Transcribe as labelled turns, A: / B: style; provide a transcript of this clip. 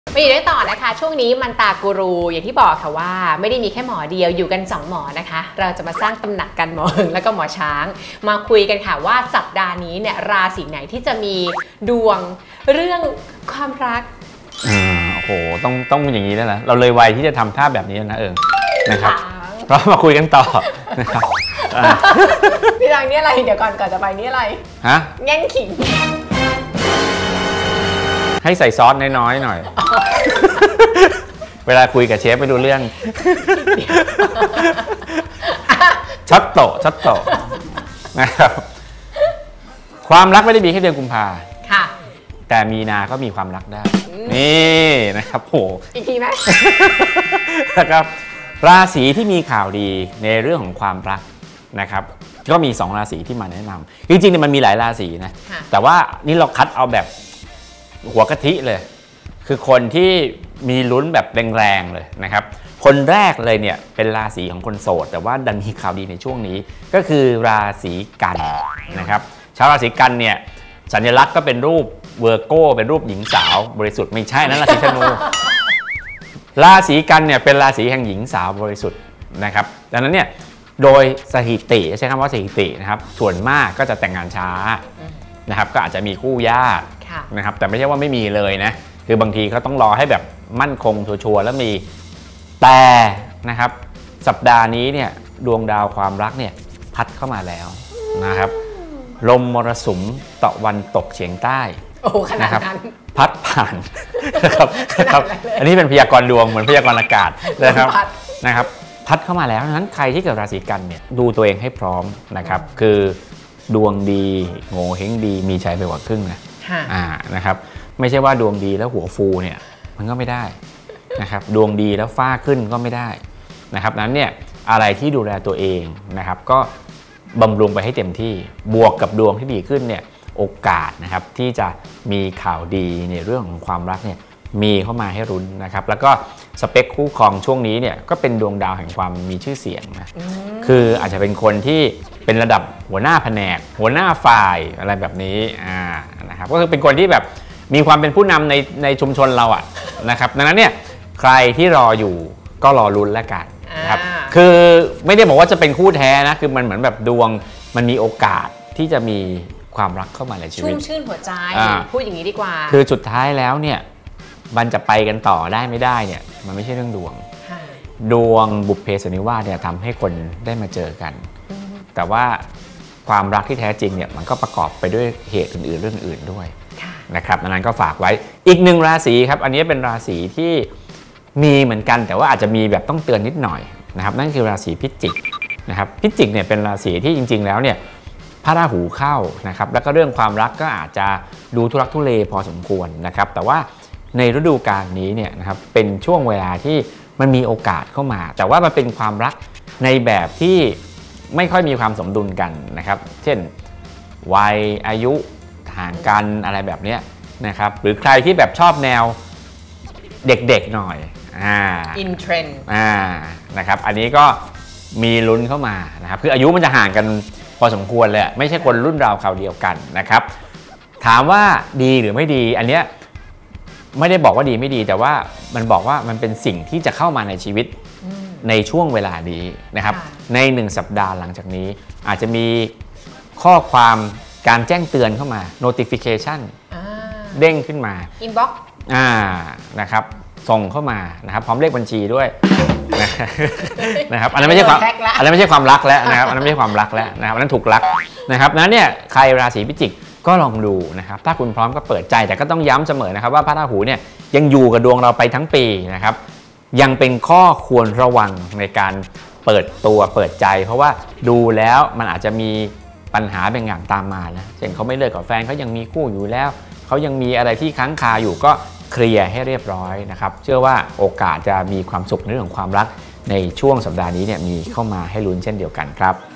A: ไปอยู่ได้ต่อนะคะช่วงนี้มันตากูรูอย่างที่บอกค่ะว่าไม่ได้มีแค่หมอเดียวอยู่กัน2หมอนะคะเราจะมาสร้างตำหนักกันหมอหึงแล้วก็หมอช้างมาคุยกันค่ะว่าสัปดาห์นี้เนี่ยราศีไหนที่จะมีดวงเรื่องความรัก
B: โอ้โหต้องอย่างนี้แล้วนะเราเลยวัยที่จะทำท่าแบบนี้นะนะครับเรามาคุยกันต่อนะครับ
A: พี่รังนี่อะไรเดี๋ยวก่อนจะไปนี่อะไร
B: ฮะ
A: แง่งขิง
B: ให้ใส่ซอสน้อยๆหน่อยเวลาคุยกับเชฟไม่รู้เรื่องช็อตโตนะครับความรักไม่ได้มีแค่เดือนกุมภา
A: ค่ะ
B: แต่มีนาก็มีความรักได้นี่นะครับโห
A: อีกทีไหม
B: นะครับราศีที่มีข่าวดีในเรื่องของความรักนะครับก็มี2ราศีที่มาแนะนำจริงๆเนี่ยมันมีหลายราศีนะแต่ว่านี่เราคัดเอาแบบหัวกะทิเลยคือคนที่มีลุ้นแบบแรงๆเลยนะครับคนแรกเลยเนี่ยเป็นราศีของคนโสดแต่ว่าดันมีข่าวดีในช่วงนี้ก็คือราศีกันนะครับชาวราศีกันเนี่ยสัญลักษณ์ก็เป็นรูปเวอร์โก้เป็นรูปหญิงสาวบริสุทธิ์ไม่ใช่นะราศีธนูราศีกันเนี่ยเป็นราศีแห่งหญิงสาวบริสุทธิ์นะครับดังนั้นเนี่ยโดยสถิติใช้คำว่าสถิตินะครับส่วนมากก็จะแต่งงานช้านะครับก็อาจจะมีคู่ยากนะครับแต่ไม่ใช่ว่าไม่มีเลยนะคือบางทีเขาต้องรอให้แบบมั่นคงชัวร์แล้วมีแต่นะครับสัปดาห์นี้เนี่ยดวงดาวความรักเนี่ยพัดเข้ามาแล้วนะครับลมมรสุมตะวันตกเฉียงใต้
A: นะครับ
B: พัดผ่านนะครับอันนี้เป็นพยากรณ์ดวงเหมือนพยากรณ์อากาศนะครับพัดเข้ามาแล้วนั้นใครที่เกิดราศีกันเนี่ยดูตัวเองให้พร้อมนะครับคือดวงดีโง่เฮงดีมีชัยไปกว่าครึ่งนะครับไม่ใช่ว่าดวงดีแล้วหัวฟูเนี่ยมันก็ไม่ได้นะครับดวงดีแล้วฟ้าขึ้นก็ไม่ได้นะครับนั้นเนี่ยอะไรที่ดูแลตัวเองนะครับก็บำรุงไปให้เต็มที่บวกกับดวงที่ดีขึ้นเนี่ยโอกาสนะครับที่จะมีข่าวดีในเรื่องของความรักเนี่ยมีเข้ามาให้รุ้นนะครับแล้วก็สเปคคู่ครองช่วงนี้เนี่ยก็เป็นดวงดาวแห่งความมีชื่อเสียงนะคืออาจจะเป็นคนที่เป็นระดับหัวหน้าแผนกหัวหน้าฝ่ายอะไรแบบนี้นะครับก็คือเป็นคนที่แบบมีความเป็นผู้นำในชุมชนเราอ่ะนะครับดังนั้นเนี่ยใครที่รออยู่ก็รอลุ้นแล้วกันนะครับคือไม่ได้บอกว่าจะเป็นคู่แท้นะคือมันเหมือนแบบดวงมันมีโอกาสที่จะมีความรักเข้ามาในชีวิต
A: ชุ่มชื่นหัวใจพูดอย่างนี้ดีกว่า
B: คือสุดท้ายแล้วเนี่ยมันจะไปกันต่อได้ไม่ได้เนี่ยมันไม่ใช่เรื่องดวงบุพเพสันนิวาสเนี่ยทำให้คนได้มาเจอกันแต่ว่าความรักที่แท้จริงเนี่ยมันก็ประกอบไปด้วยเหตุอื่นๆเรื่องอื่นด้วยนะครับดังนั้นก็ฝากไว้อีกหนึ่งราศีครับอันนี้เป็นราศีที่มีเหมือนกันแต่ว่าอาจจะมีแบบต้องเตือนนิดหน่อยนะครับนั่นคือราศีพิจิกนะครับพิจิกเนี่ยเป็นราศีที่จริงๆแล้วเนี่ยพระราหูเข้านะครับแล้วก็เรื่องความรักก็อาจจะดูทุรักทุเลพอสมควรนะครับแต่ว่าในฤดูกาลนี้เนี่ยนะครับเป็นช่วงเวลาที่มันมีโอกาสเข้ามาแต่ว่ามันเป็นความรักในแบบที่ไม่ค่อยมีความสมดุลกันนะครับเช่นวัยอายุห่างกันอะไรแบบนี้นะครับหรือใครที่แบบชอบแนวเด็กๆหน่อย
A: อินเทรนด์
B: นะครับอันนี้ก็มีลุ้นเข้ามานะครับคืออายุมันจะห่างกันพอสมควรเลยไม่ใช่คนรุ่นราวคราวเดียวกันนะครับถามว่าดีหรือไม่ดีอันเนี้ยไม่ได้บอกว่าดีไม่ดีแต่ว่ามันบอกว่ามันเป็นสิ่งที่จะเข้ามาในชีวิตในช่วงเวลานี้นะครับใน1สัปดาห์หลังจากนี้อาจจะมีข้อความการแจ้งเตือนเข้ามา notification เด้งขึ้นมา
A: inbox
B: นะครับส่งเข้ามานะครับพร้อมเลขบัญชีด้วยนะครับอันนั้นไม่ใช่ความรักแล้วนะครับอันนั้นไม่ใช่ความรักแล้วนะครับอันนั้นถูกรักนะครับนั้นเนี่ยใครราศีพิจิกก็ลองดูนะครับถ้าคุณพร้อมก็เปิดใจแต่ก็ต้องย้ำเสมอนะครับว่าพระราหูเนี่ยยังอยู่กับดวงเราไปทั้งปีนะครับยังเป็นข้อควรระวังในการเปิดตัวเปิดใจเพราะว่าดูแล้วมันอาจจะมีปัญหาบางอย่างตามมานะเช่นเขาไม่เลิกกับแฟนเขายังมีคู่อยู่แล้วเขายังมีอะไรที่ค้างคาอยู่ก็เคลียร์ให้เรียบร้อยนะครับเชื่อว่าโอกาสจะมีความสุขในเรื่องของความรักในช่วงสัปดาห์นี้เนี่ยมีเข้ามาให้ลุ้นเช่นเดียวกันครับ